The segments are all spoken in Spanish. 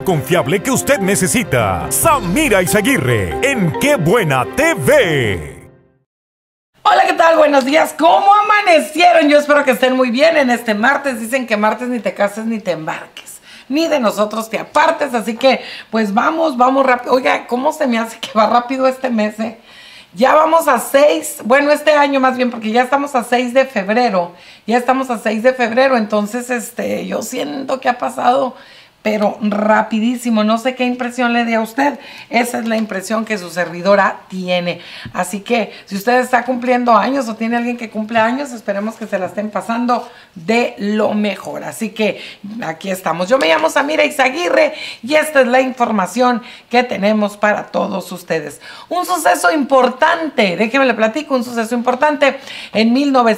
confiable que usted necesita. Samira Izaguirre en Qué Buena TV. Hola, ¿qué tal? Buenos días. ¿Cómo amanecieron? Yo espero que estén muy bien en este martes. Dicen que martes ni te cases ni te embarques, ni de nosotros te apartes. Así que, pues vamos rápido. Oiga, ¿cómo se me hace que va rápido este mes, eh? Ya vamos a 6, bueno, este año más bien, porque ya estamos a 6 de febrero. Ya estamos a 6 de febrero, entonces, yo siento que ha pasado, pero rapidísimo. No sé qué impresión le dé a usted. Esa es la impresión que su servidora tiene. Así que si usted está cumpliendo años o tiene alguien que cumple años, esperemos que se la estén pasando de lo mejor. Así que aquí estamos. Yo me llamo Samira Izaguirre y esta es la información que tenemos para todos ustedes. Un suceso importante, déjeme le platico, un suceso importante. En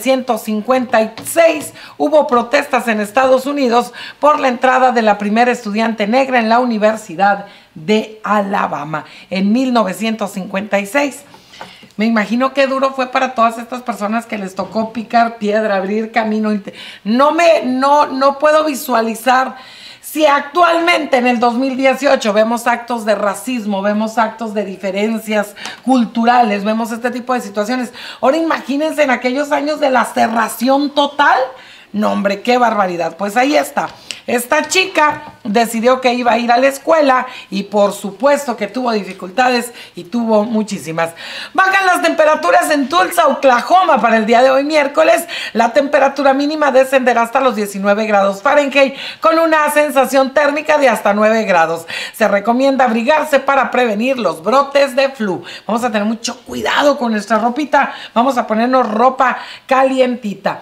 1956 hubo protestas en Estados Unidos por la entrada de la primera estudiante negra en la Universidad de Alabama. En 1956. Me imagino qué duro fue para todas estas personas que les tocó picar piedra, abrir camino. No puedo visualizar. Si actualmente en el 2018 vemos actos de racismo, vemos actos de diferencias culturales, vemos este tipo de situaciones, ahora imagínense en aquellos años de la cerración total. No, hombre, qué barbaridad. Pues ahí está. Esta chica decidió que iba a ir a la escuela y por supuesto que tuvo dificultades y tuvo muchísimas. Bajan las temperaturas en Tulsa, Oklahoma para el día de hoy miércoles. La temperatura mínima descenderá hasta los 19 grados Fahrenheit con una sensación térmica de hasta 9 grados. Se recomienda abrigarse para prevenir los brotes de flu. Vamos a tener mucho cuidado con nuestra ropita. Vamos a ponernos ropa calientita.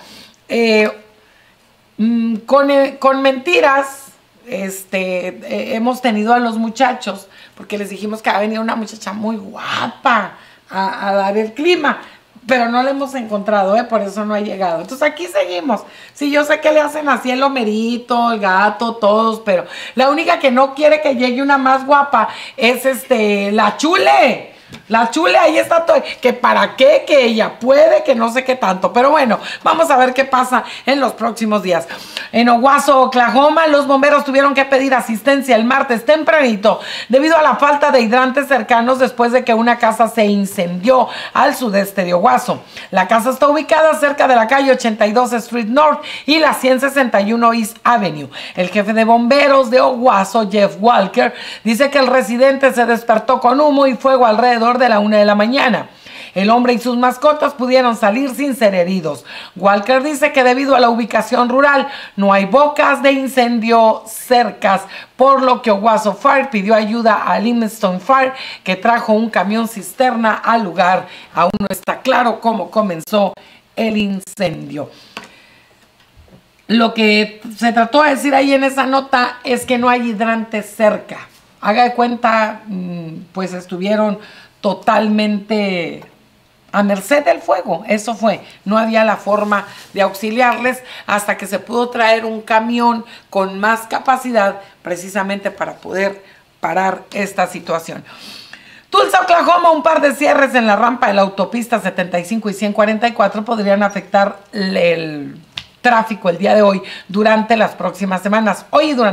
Con mentiras hemos tenido a los muchachos porque les dijimos que va a venir una muchacha muy guapa a dar el clima, pero no la hemos encontrado, por eso no ha llegado. Entonces aquí seguimos. Sí, yo sé que le hacen así el Homerito, el gato, todos, pero la única que no quiere que llegue una más guapa es la Chule. La Chule, ahí está todo, que para qué, que ella puede, que no sé qué tanto. Pero bueno, vamos a ver qué pasa en los próximos días. En Owasso, Oklahoma, los bomberos tuvieron que pedir asistencia el martes tempranito debido a la falta de hidrantes cercanos después de que una casa se incendió al sudeste de Owasso. La casa está ubicada cerca de la calle 82 Street North y la 161 East Avenue. El jefe de bomberos de Owasso, Jeff Walker, dice que el residente se despertó con humo y fuego alrededor de la 1 de la mañana. El hombre y sus mascotas pudieron salir sin ser heridos. Walker dice que debido a la ubicación rural no hay bocas de incendio cercas, por lo que Owasso Fire pidió ayuda a Limestone Fire, que trajo un camión cisterna al lugar. Aún no está claro cómo comenzó el incendio. Lo que se trató de decir ahí en esa nota es que no hay hidrantes cerca. Haga de cuenta, pues estuvieron totalmente a merced del fuego. Eso fue, no había la forma de auxiliarles hasta que se pudo traer un camión con más capacidad precisamente para poder parar esta situación. Tulsa, Oklahoma, un par de cierres en la rampa de la autopista 75 y 144 podrían afectar el tráfico el día de hoy durante las próximas semanas.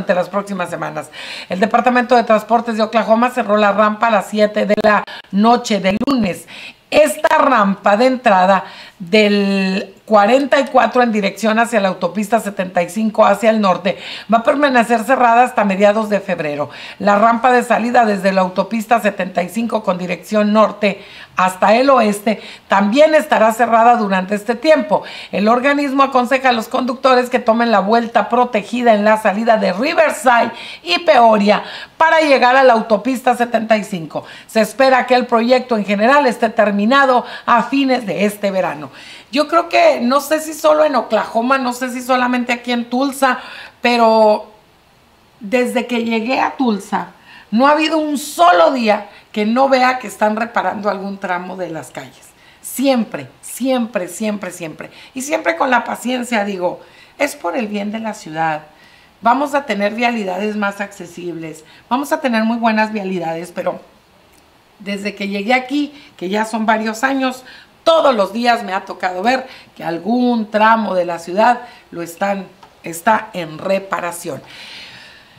El Departamento de Transportes de Oklahoma cerró la rampa a las 7 de la noche del lunes. Esta rampa de entrada del 44 en dirección hacia la autopista 75 hacia el norte va a permanecer cerrada hasta mediados de febrero. La rampa de salida desde la autopista 75 con dirección norte hasta el oeste también estará cerrada durante este tiempo. El organismo aconseja a los conductores que tomen la vuelta protegida en la salida de Riverside y Peoria para llegar a la autopista 75. Se espera que el proyecto en general esté terminado a fines de este verano. Yo creo que, no sé si solo en Oklahoma, no sé si solamente aquí en Tulsa, pero desde que llegué a Tulsa, no ha habido un solo día que no vea que están reparando algún tramo de las calles. Siempre, siempre, siempre, siempre. Y siempre con la paciencia digo, es por el bien de la ciudad. Vamos a tener vialidades más accesibles, vamos a tener muy buenas vialidades, pero desde que llegué aquí, que ya son varios años, todos los días me ha tocado ver que algún tramo de la ciudad está en reparación.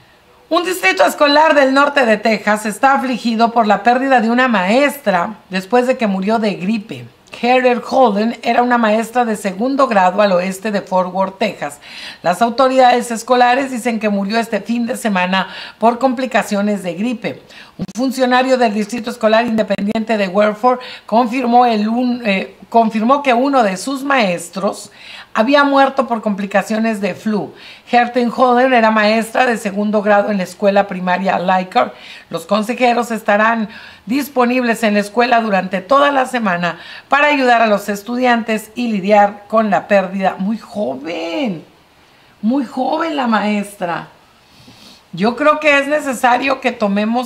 Un distrito escolar del norte de Texas está afligido por la pérdida de una maestra después de que murió de gripe. Heather Holden era una maestra de segundo grado al oeste de Fort Worth, Texas. Las autoridades escolares dicen que murió este fin de semana por complicaciones de gripe. Un funcionario del Distrito Escolar Independiente de Weatherford confirmó que uno de sus maestros había muerto por complicaciones de flu. Heather Holden era maestra de segundo grado en la escuela primaria Leichhardt. Los consejeros estarán disponibles en la escuela durante toda la semana para ayudar a los estudiantes y lidiar con la pérdida. Muy joven la maestra. Yo creo que es necesario que tomemos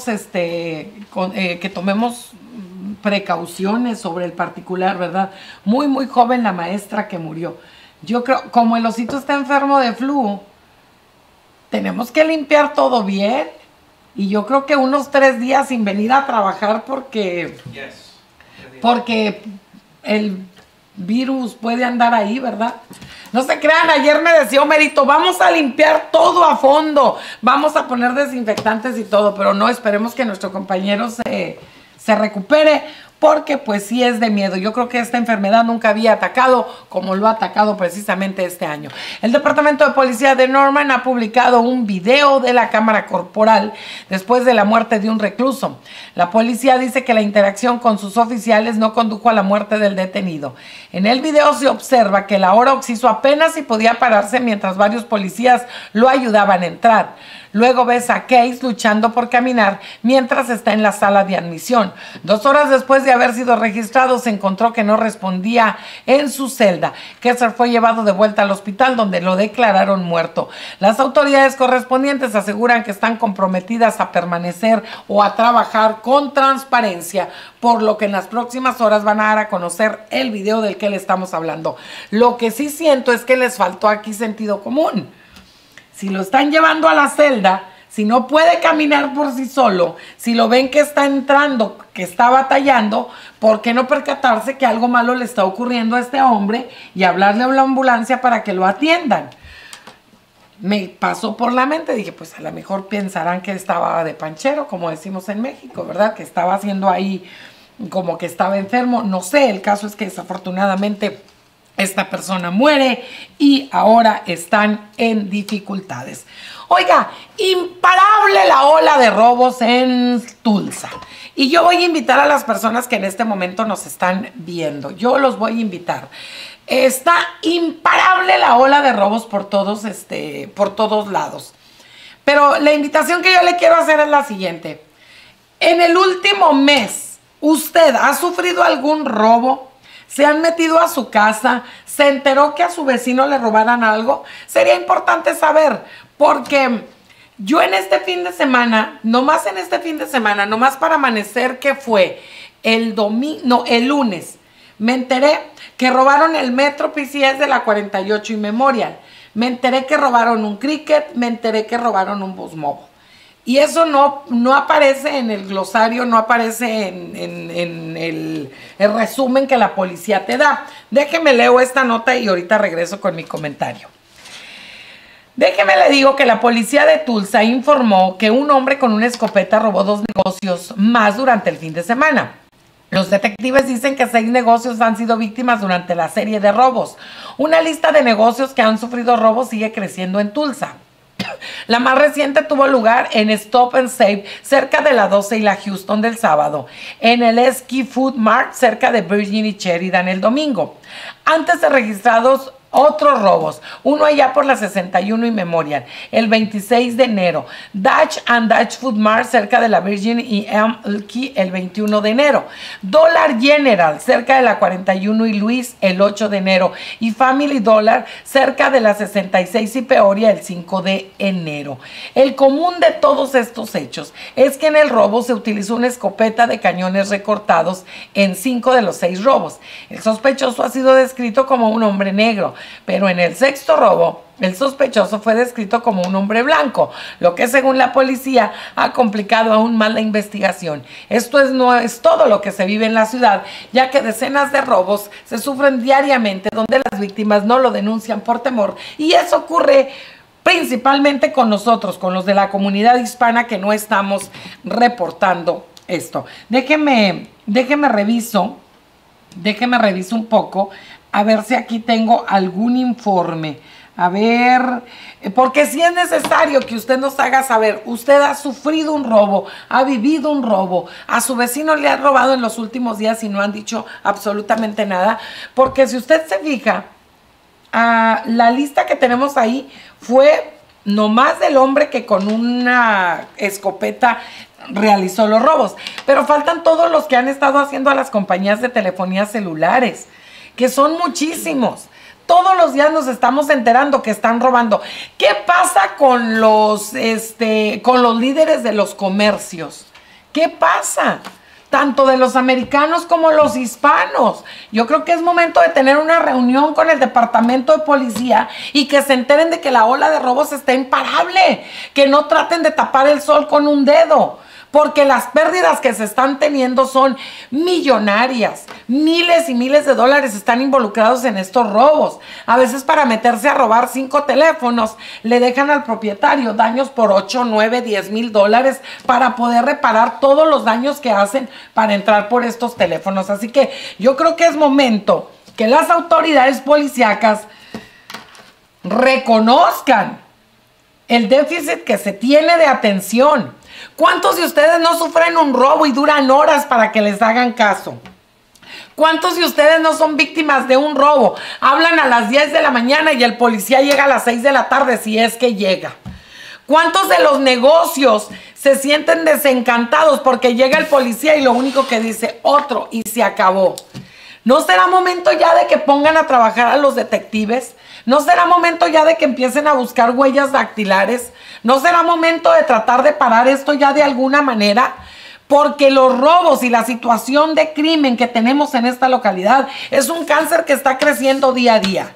precauciones sobre el particular, ¿verdad? Muy joven la maestra que murió. Yo creo, como el osito está enfermo de flu, tenemos que limpiar todo bien. Y yo creo que unos 3 días sin venir a trabajar porque el virus puede andar ahí, ¿verdad? No se crean, ayer me decía Homerito, vamos a limpiar todo a fondo, vamos a poner desinfectantes y todo, pero no, esperemos que nuestro compañero se recupere, porque pues sí es de miedo. Yo creo que esta enfermedad nunca había atacado como lo ha atacado precisamente este año. El Departamento de Policía de Norman ha publicado un video de la cámara corporal después de la muerte de un recluso. La policía dice que la interacción con sus oficiales no condujo a la muerte del detenido. En el video se observa que el ahora occiso apenas si podía pararse mientras varios policías lo ayudaban a entrar. Luego ves a Case luchando por caminar mientras está en la sala de admisión. 2 horas después de haber sido registrado, se encontró que no respondía en su celda. Kessler fue llevado de vuelta al hospital, donde lo declararon muerto. Las autoridades correspondientes aseguran que están comprometidas a permanecer o a trabajar con transparencia, por lo que en las próximas horas van a dar a conocer el video del que le estamos hablando. Lo que sí siento es que les faltó aquí sentido común. Si lo están llevando a la celda, si no puede caminar por sí solo, si lo ven que está entrando, que está batallando, ¿por qué no percatarse que algo malo le está ocurriendo a este hombre y hablarle a la ambulancia para que lo atiendan? Me pasó por la mente, dije, pues a lo mejor pensarán que estaba de panchero, como decimos en México, ¿verdad? Que estaba haciendo ahí como que estaba enfermo. No sé, el caso es que desafortunadamente esta persona muere y ahora están en dificultades. Oiga, imparable la ola de robos en Tulsa. Y yo voy a invitar a las personas que en este momento nos están viendo. Yo los voy a invitar. Está imparable la ola de robos por todos lados. Pero la invitación que yo le quiero hacer es la siguiente. En el último mes, ¿usted ha sufrido algún robo? ¿Se han metido a su casa? ¿Se enteró que a su vecino le robaran algo? Sería importante saber, porque yo en este fin de semana, nomás para amanecer, que fue el lunes, me enteré que robaron el Metro PCS de la 48 y Memorial. Me enteré que robaron un Cricket, me enteré que robaron un Bosmovo. Y eso no aparece en el glosario, no aparece en el resumen que la policía te da. Déjeme leo esta nota y ahorita regreso con mi comentario. Déjeme le digo que la policía de Tulsa informó que un hombre con una escopeta robó 2 negocios más durante el fin de semana. Los detectives dicen que 6 negocios han sido víctimas durante la serie de robos. Una lista de negocios que han sufrido robos sigue creciendo en Tulsa. La más reciente tuvo lugar en Stop and Save, cerca de la 12 y la Houston del sábado, en el Ski Food Mart, cerca de Virgin y Sheridan el domingo. Antes de registrados otros robos, uno allá por la 61 y Memorial, el 26 de enero, Dutch and Dutch Food Mart cerca de la Virgin y Elkie el 21 de enero, Dollar General cerca de la 41 y Luis el 8 de enero y Family Dollar cerca de la 66 y Peoria el 5 de enero. El común de todos estos hechos es que en el robo se utilizó una escopeta de cañones recortados en 5 de los 6 robos. El sospechoso ha sido descrito como un hombre negro, pero en el 6º robo, el sospechoso fue descrito como un hombre blanco, lo que según la policía ha complicado aún más la investigación. Esto no es todo lo que se vive en la ciudad, ya que decenas de robos se sufren diariamente donde las víctimas no lo denuncian por temor, y eso ocurre principalmente con nosotros, con los de la comunidad hispana que no estamos reportando esto. Déjeme reviso un poco, a ver si aquí tengo algún informe. A ver, porque si es necesario que usted nos haga saber, usted ha sufrido un robo, ha vivido un robo, a su vecino le ha robado en los últimos días y no han dicho absolutamente nada, porque si usted se fija, la lista que tenemos ahí fue nomás del hombre que con una escopeta realizó los robos, pero faltan todos los que han estado haciendo a las compañías de telefonía celulares, que son muchísimos. Todos los días nos estamos enterando que están robando. ¿Qué pasa con los líderes de los comercios? ¿Qué pasa? Tanto de los americanos como los hispanos. Yo creo que es momento de tener una reunión con el departamento de policía y que se enteren de que la ola de robos está imparable. Que no traten de tapar el sol con un dedo. Porque las pérdidas que se están teniendo son millonarias. Miles y miles de dólares están involucrados en estos robos. A veces para meterse a robar 5 teléfonos, le dejan al propietario daños por 8, 9, 10 mil dólares para poder reparar todos los daños que hacen para entrar por estos teléfonos. Así que yo creo que es momento que las autoridades policíacas reconozcan el déficit que se tiene de atención. ¿Cuántos de ustedes no sufren un robo y duran horas para que les hagan caso? ¿Cuántos de ustedes no son víctimas de un robo? Hablan a las 10 de la mañana y el policía llega a las 6 de la tarde, si es que llega. ¿Cuántos de los negocios se sienten desencantados porque llega el policía y lo único que dice, otro, y se acabó? ¿No será momento ya de que pongan a trabajar a los detectives? ¿No será momento ya de que empiecen a buscar huellas dactilares? ¿No será momento de tratar de parar esto ya de alguna manera? Porque los robos y la situación de crimen que tenemos en esta localidad es un cáncer que está creciendo día a día.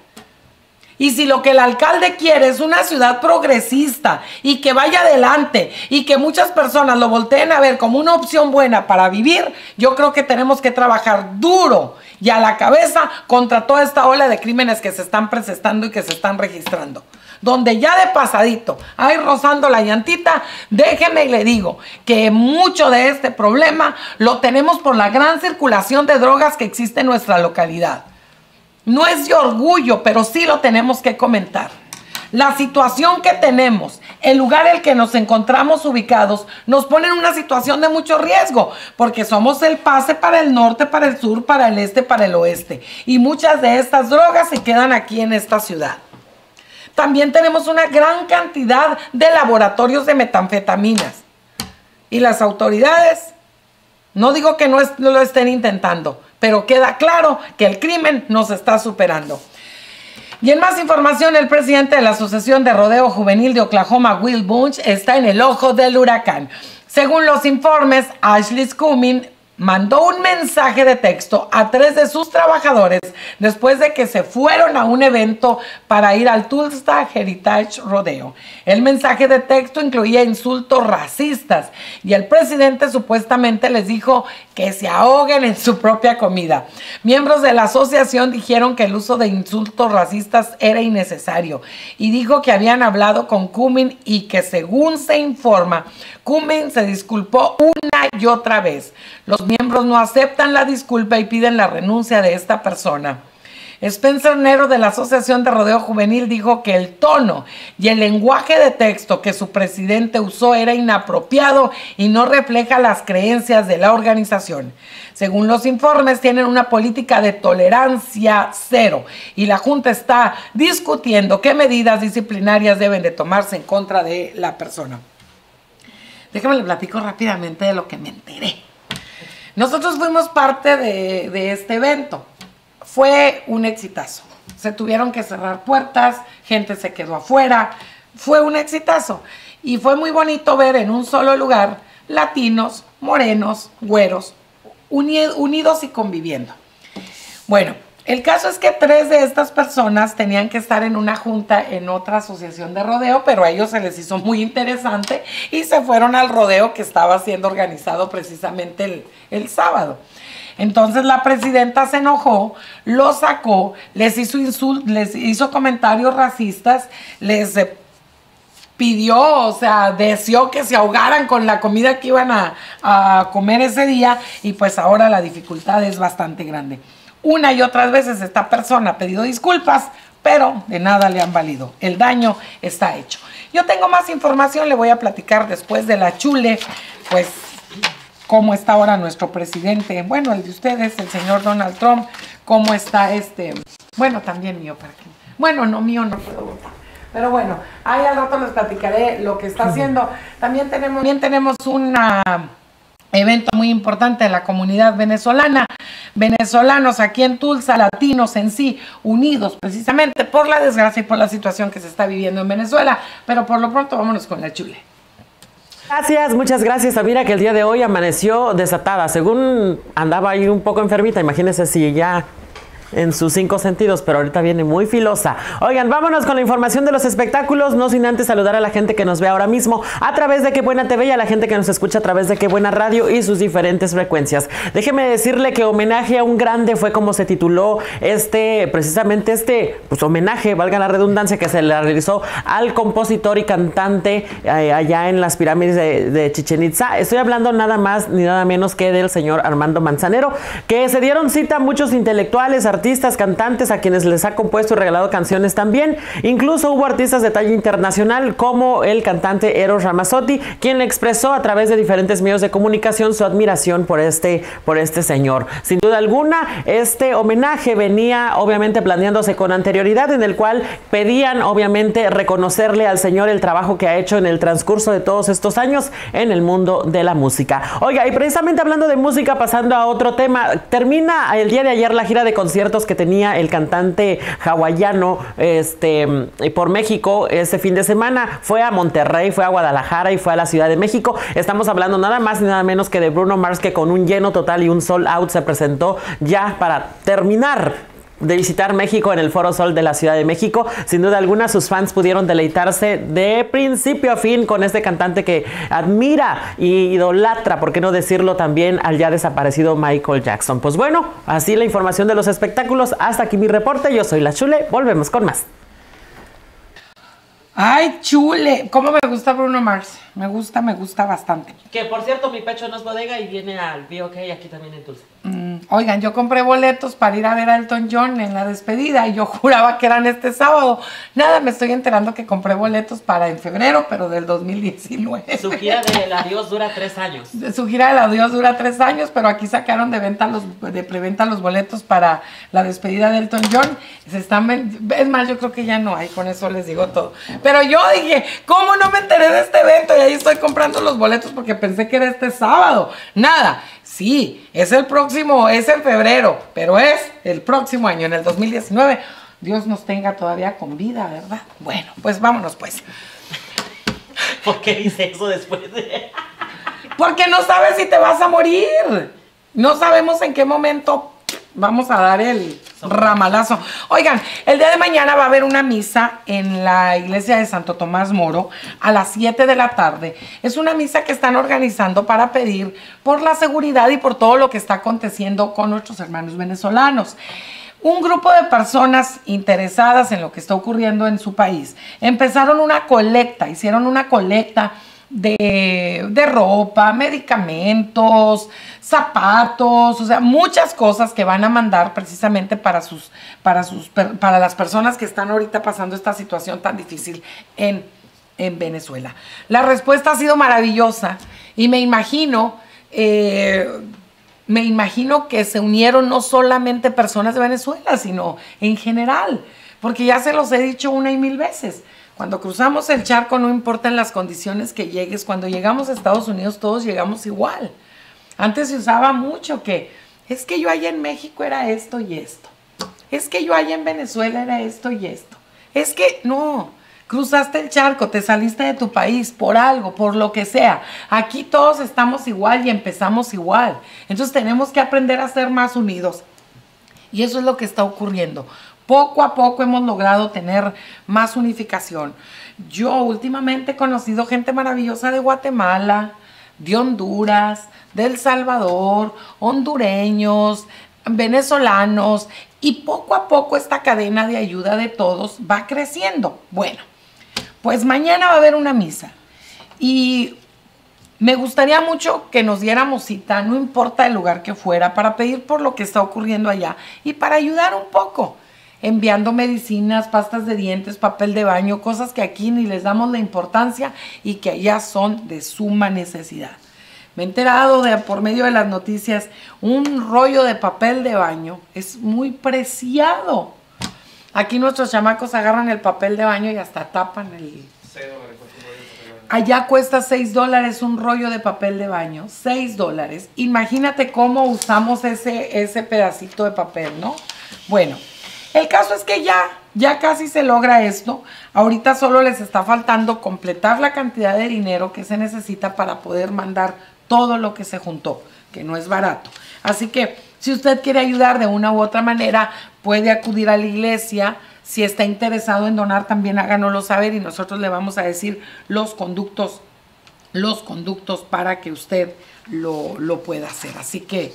Y si lo que el alcalde quiere es una ciudad progresista y que vaya adelante y que muchas personas lo volteen a ver como una opción buena para vivir, yo creo que tenemos que trabajar duro y a la cabeza contra toda esta ola de crímenes que se están presentando y que se están registrando. Donde ya de pasadito, ahí rozando la llantita, déjeme y le digo que mucho de este problema lo tenemos por la gran circulación de drogas que existe en nuestra localidad. No es de orgullo, pero sí lo tenemos que comentar. La situación que tenemos, el lugar en el que nos encontramos ubicados, nos pone en una situación de mucho riesgo, porque somos el pase para el norte, para el sur, para el este, para el oeste. Y muchas de estas drogas se quedan aquí en esta ciudad. También tenemos una gran cantidad de laboratorios de metanfetaminas. Y las autoridades, no digo que no lo estén intentando, pero queda claro que el crimen nos está superando. Y en más información, el presidente de la Asociación de Rodeo Juvenil de Oklahoma, Will Bunch, está en el ojo del huracán. Según los informes, Ashley Cumming mandó un mensaje de texto a 3 de sus trabajadores después de que se fueron a un evento para ir al Tulsa Heritage Rodeo. El mensaje de texto incluía insultos racistas y el presidente supuestamente les dijo que se ahoguen en su propia comida. Miembros de la asociación dijeron que el uso de insultos racistas era innecesario y dijo que habían hablado con Cumming y que, según se informa, Cumming se disculpó una y otra vez. Los miembros no aceptan la disculpa y piden la renuncia de esta persona. Spencer Nero, de la Asociación de Rodeo Juvenil, dijo que el tono y el lenguaje de texto que su presidente usó era inapropiado y no refleja las creencias de la organización. Según los informes, tienen una política de tolerancia cero y la Junta está discutiendo qué medidas disciplinarias deben de tomarse en contra de la persona. Déjame le platico rápidamente de lo que me enteré. Nosotros fuimos parte de este evento. Fue un exitazo. Se tuvieron que cerrar puertas, gente se quedó afuera. Fue un exitazo. Y fue muy bonito ver en un solo lugar latinos, morenos, güeros, unidos y conviviendo. Bueno, el caso es que 3 de estas personas tenían que estar en una junta en otra asociación de rodeo, pero a ellos se les hizo muy interesante y se fueron al rodeo que estaba siendo organizado precisamente el sábado. Entonces la presidenta se enojó, los sacó, les hizo comentarios racistas, les pidió, o sea, deseó que se ahogaran con la comida que iban a comer ese día, y pues ahora la dificultad es bastante grande. Una y otras veces esta persona ha pedido disculpas, pero de nada le han valido. El daño está hecho. Yo tengo más información, le voy a platicar después de la chule, pues cómo está ahora nuestro presidente, bueno, el de ustedes, el señor Donald Trump, cómo está bueno, también mío, para que, bueno, no, mío no puedo votar. Pero bueno, ahí al rato les platicaré lo que está haciendo. También tenemos un evento muy importante en la comunidad venezolana. Venezolanos aquí en Tulsa, latinos en sí, unidos precisamente por la desgracia y por la situación que se está viviendo en Venezuela. Pero por lo pronto vámonos con la chule. Gracias, muchas gracias, Samira, que el día de hoy amaneció desatada. Según andaba ahí un poco enfermita, imagínense si ya en sus 5 sentidos, pero ahorita viene muy filosa. Oigan, vámonos con la información de los espectáculos, no sin antes saludar a la gente que nos ve ahora mismo a través de Qué Buena TV y a la gente que nos escucha a través de Qué Buena Radio y sus diferentes frecuencias. Déjeme decirle que homenaje a un grande fue como se tituló precisamente pues homenaje, valga la redundancia, que se le realizó al compositor y cantante allá en las pirámides de Chichén Itzá. Estoy hablando nada más ni nada menos que del señor Armando Manzanero, que se dieron cita muchos intelectuales, artistas, cantantes a quienes les ha compuesto y regalado canciones también. Incluso hubo artistas de talla internacional como el cantante Eros Ramazzotti, quien le expresó a través de diferentes medios de comunicación su admiración por este señor. Sin duda alguna, este homenaje venía obviamente planeándose con anterioridad, en el cual pedían obviamente reconocerle al señor el trabajo que ha hecho en el transcurso de todos estos años en el mundo de la música. Oiga, y precisamente hablando de música, pasando a otro tema, termina el día de ayer la gira de conciertos que tenía el cantante hawaiano por México. Este fin de semana fue a Monterrey, fue a Guadalajara y fue a la Ciudad de México. Estamos hablando nada más ni nada menos que de Bruno Mars, que con un lleno total y un sold out se presentó ya para terminar de visitar México en el Foro Sol de la Ciudad de México. Sin duda alguna, sus fans pudieron deleitarse de principio a fin con este cantante que admira y idolatra, por qué no decirlo, también al ya desaparecido Michael Jackson. Pues bueno, así la información de los espectáculos. Hasta aquí mi reporte. Yo soy la Chule. Volvemos con más. Ay, chule. ¿Cómo me gusta Bruno Mars? Me gusta bastante. Que por cierto, mi pecho no es bodega y viene al BOK aquí también en Tulsa. Oigan, yo compré boletos para ir a ver a Elton John en la despedida y yo juraba que eran este sábado. Nada, me estoy enterando que compré boletos para en febrero, pero del 2019. Su gira del adiós dura 3 años. Su gira del adiós dura 3 años, pero aquí sacaron de preventa los boletos para la despedida de Elton John. Es más, yo creo que ya no hay, con eso les digo todo. Pero yo dije, ¿cómo no me enteré de este evento? Y ahí estoy comprando los boletos porque pensé que era este sábado. Nada, sí, es el próximo, es en febrero, pero es el próximo año, en el 2019. Dios nos tenga todavía con vida, ¿verdad? Bueno, pues vámonos pues. ¿Por qué dice eso después de...? Porque no sabes si te vas a morir. No sabemos en qué momento vamos a dar el ramalazo. Oigan, el día de mañana va a haber una misa en la iglesia de Santo Tomás Moro a las 7 de la tarde. Es una misa que están organizando para pedir por la seguridad y por todo lo que está aconteciendo con nuestros hermanos venezolanos. Un grupo de personas interesadas en lo que está ocurriendo en su país empezaron una colecta, hicieron una colecta de ropa, medicamentos, zapatos, o sea, muchas cosas que van a mandar precisamente para las personas que están ahorita pasando esta situación tan difícil en Venezuela. La respuesta ha sido maravillosa y me imagino que se unieron no solamente personas de Venezuela, sino en general, porque ya se los he dicho 1 y 1000 veces. Cuando cruzamos el charco, no importa en las condiciones que llegues, cuando llegamos a Estados Unidos todos llegamos igual. Antes se usaba mucho que, es que yo allá en México era esto y esto. Es que yo allá en Venezuela era esto y esto. Es que, no, cruzaste el charco, te saliste de tu país por algo, por lo que sea. Aquí todos estamos igual y empezamos igual. Entonces tenemos que aprender a ser más unidos. Y eso es lo que está ocurriendo. Poco a poco hemos logrado tener más unificación. Yo últimamente he conocido gente maravillosa de Guatemala, de Honduras, de El Salvador, hondureños, venezolanos, y poco a poco esta cadena de ayuda de todos va creciendo. Bueno, Pues mañana va a haber una misa y me gustaría mucho que nos diéramos cita, no importa el lugar que fuera, para pedir por lo que está ocurriendo allá y para ayudar un poco, enviando medicinas, pastas de dientes, papel de baño, cosas que aquí ni les damos la importancia y que allá son de suma necesidad. Me he enterado por medio de las noticias, un rollo de papel de baño es muy preciado. Aquí nuestros chamacos agarran el papel de baño y hasta tapan el... Allá cuesta $6 un rollo de papel de baño, $6. Imagínate cómo usamos ese pedacito de papel, ¿no? Bueno, el caso es que ya casi se logra esto. Ahorita solo les está faltando completar la cantidad de dinero que se necesita para poder mandar todo lo que se juntó, que no es barato. Así que si usted quiere ayudar de una u otra manera, puede acudir a la iglesia. Si está interesado en donar, también háganoslo saber y nosotros le vamos a decir los conductos para que usted lo pueda hacer. Así que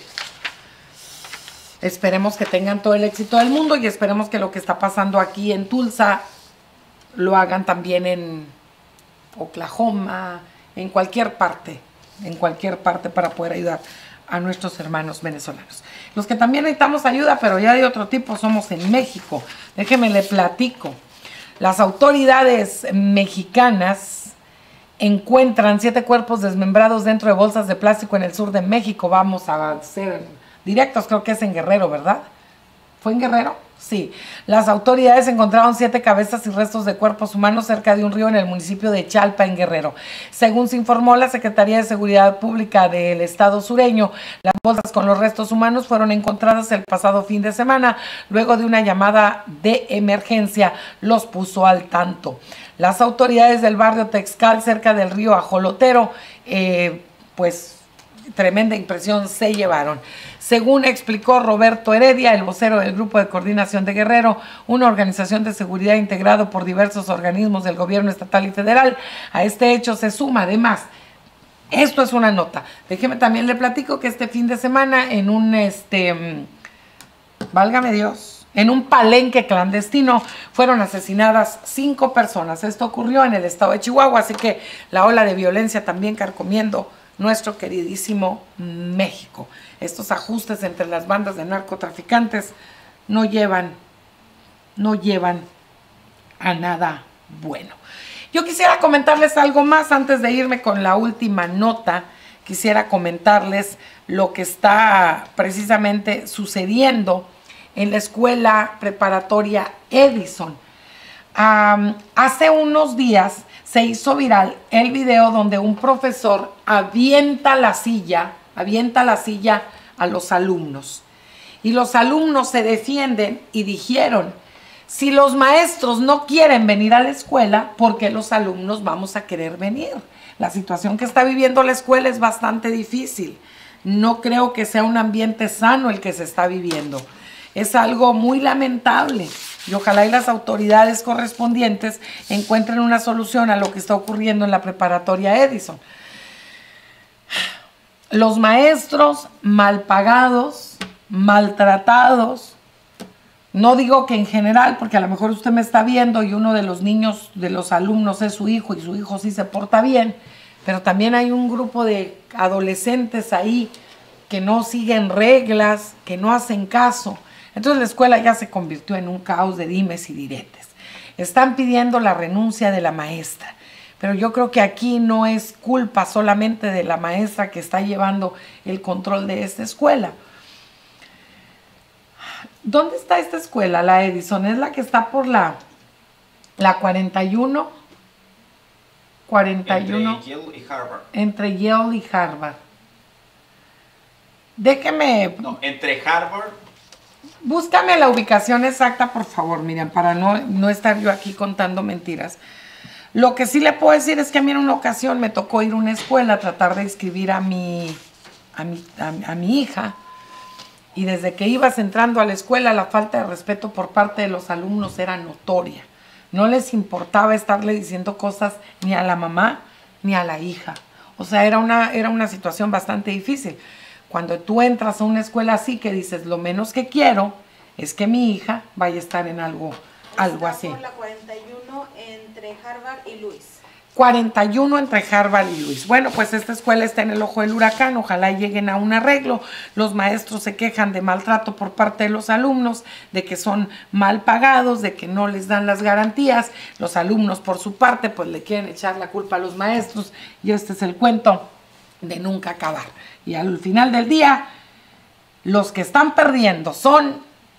esperemos que tengan todo el éxito del mundo y esperemos que lo que está pasando aquí en Tulsa lo hagan también en Oklahoma, en cualquier parte para poder ayudar a nuestros hermanos venezolanos. Los que también necesitamos ayuda, pero ya de otro tipo, somos en México. Déjeme le platico. Las autoridades mexicanas encuentran 7 cuerpos desmembrados dentro de bolsas de plástico en el sur de México. Vamos a ser directos, creo que es en Guerrero, ¿verdad? ¿Fue en Guerrero? Sí. Las autoridades encontraron 7 cabezas y restos de cuerpos humanos cerca de un río en el municipio de Chalpa, en Guerrero. Según se informó la Secretaría de Seguridad Pública del estado sureño, las bolsas con los restos humanos fueron encontradas el pasado fin de semana. Luego de una llamada de emergencia, los puso al tanto. Las autoridades del barrio Texcal, cerca del río Ajolotero, pues tremenda impresión se llevaron. Según explicó Roberto Heredia, el vocero del Grupo de Coordinación de Guerrero, una organización de seguridad integrado por diversos organismos del gobierno estatal y federal, a este hecho se suma además, esto es una nota, déjeme también le platico que este fin de semana en un, válgame Dios, en un palenque clandestino fueron asesinadas 5 personas. Esto ocurrió en el estado de Chihuahua, así que la ola de violencia también carcomiendo nuestro queridísimo México. Estos ajustes entre las bandas de narcotraficantes no llevan a nada bueno. Yo quisiera comentarles algo más antes de irme con la última nota. Quisiera comentarles lo que está precisamente sucediendo en la escuela preparatoria Edison. Hace unos días se hizo viral el video donde un profesor avienta la silla a los alumnos. Y los alumnos se defienden y dijeron, si los maestros no quieren venir a la escuela, ¿por qué los alumnos vamos a querer venir? La situación que está viviendo la escuela es bastante difícil. No creo que sea un ambiente sano el que se está viviendo. Es algo muy lamentable y ojalá y las autoridades correspondientes encuentren una solución a lo que está ocurriendo en la preparatoria Edison. Los maestros mal pagados, maltratados, no digo que en general, porque a lo mejor usted me está viendo y uno de los niños, de los alumnos es su hijo y su hijo sí se porta bien, pero también hay un grupo de adolescentes ahí que no siguen reglas, que no hacen caso. Entonces la escuela ya se convirtió en un caos de dimes y diretes. Están pidiendo la renuncia de la maestra, pero yo creo que aquí no es culpa solamente de la maestra que está llevando el control de esta escuela. ¿Dónde está esta escuela? La Edison es la que está por la 41. 41. Entre Yale y Harvard. Entre Yale y Harvard. Déjeme... No, entre Harvard. Búscame la ubicación exacta, por favor, Miriam, para no estar yo aquí contando mentiras. Lo que sí le puedo decir es que a mí en una ocasión me tocó ir a una escuela a tratar de inscribir a mi hija. Y desde que ibas entrando a la escuela, la falta de respeto por parte de los alumnos era notoria. No les importaba estarle diciendo cosas ni a la mamá ni a la hija. O sea, era una situación bastante difícil. Cuando tú entras a una escuela así, que dices, lo menos que quiero es que mi hija vaya a estar en algo así. Por la 41 entre Harvard y Lewis. 41 entre Harvard y Lewis. Bueno, pues esta escuela está en el ojo del huracán, ojalá lleguen a un arreglo. Los maestros se quejan de maltrato por parte de los alumnos, de que son mal pagados, de que no les dan las garantías. Los alumnos, por su parte, pues le quieren echar la culpa a los maestros, y este es el cuento de nunca acabar. Y al final del día, los que están perdiendo son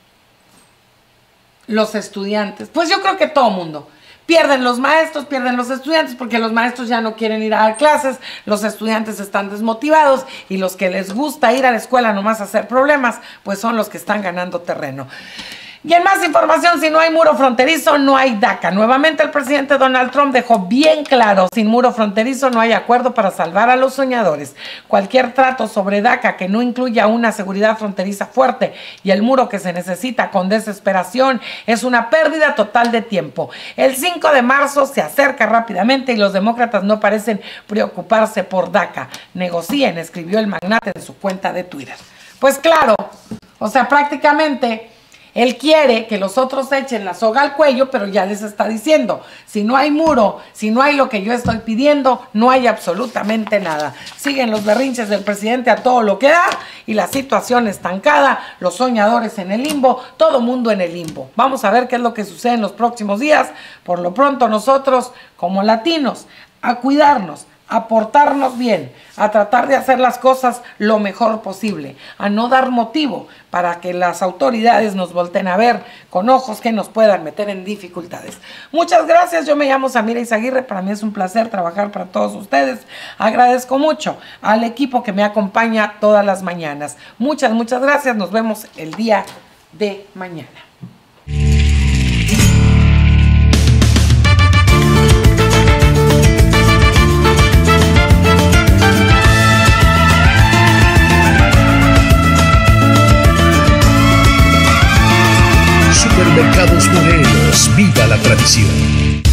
los estudiantes. Pues yo creo que todo mundo. Pierden los maestros, pierden los estudiantes, porque los maestros ya no quieren ir a dar clases, los estudiantes están desmotivados, y los que les gusta ir a la escuela nomás a hacer problemas, pues son los que están ganando terreno. Y en más información, si no hay muro fronterizo, no hay DACA. Nuevamente el presidente Donald Trump dejó bien claro, sin muro fronterizo no hay acuerdo para salvar a los soñadores. Cualquier trato sobre DACA que no incluya una seguridad fronteriza fuerte y el muro que se necesita con desesperación es una pérdida total de tiempo. El 5 de marzo se acerca rápidamente y los demócratas no parecen preocuparse por DACA. Negocien, escribió el magnate en su cuenta de Twitter. Pues claro, o sea, prácticamente él quiere que los otros echen la soga al cuello, pero ya les está diciendo, si no hay muro, si no hay lo que yo estoy pidiendo, no hay absolutamente nada. Siguen los berrinches del presidente a todo lo que da, y la situación estancada, los soñadores en el limbo, todo mundo en el limbo. Vamos a ver qué es lo que sucede en los próximos días. Por lo pronto nosotros, como latinos, a cuidarnos, a portarnos bien, a tratar de hacer las cosas lo mejor posible, a no dar motivo para que las autoridades nos volteen a ver con ojos que nos puedan meter en dificultades. Muchas gracias, yo me llamo Samira Izaguirre, para mí es un placer trabajar para todos ustedes. Agradezco mucho al equipo que me acompaña todas las mañanas. Muchas gracias, nos vemos el día de mañana. Supermercados Morelos, viva la tradición.